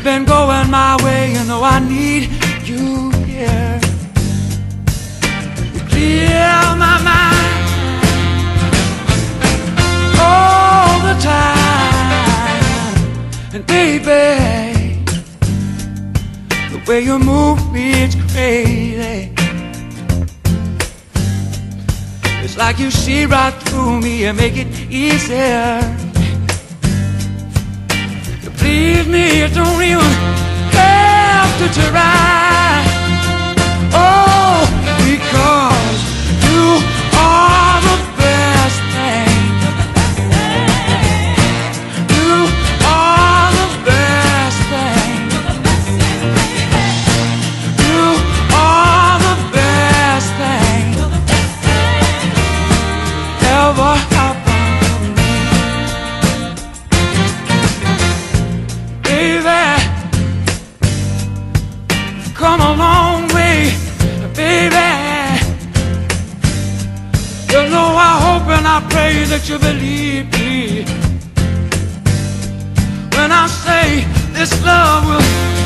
Things been going my way, you know I need you here. You clear my mind all the time. And baby, the way you move me, it's crazy. It's like you see right through me and make it easier. You please me, you don't even have to try. Oh, because you are the best thing. You are the best thing. You are the best thing ever happened to me. Baby, come a long way, baby. You know I hope and I pray that you believe me when I say this love will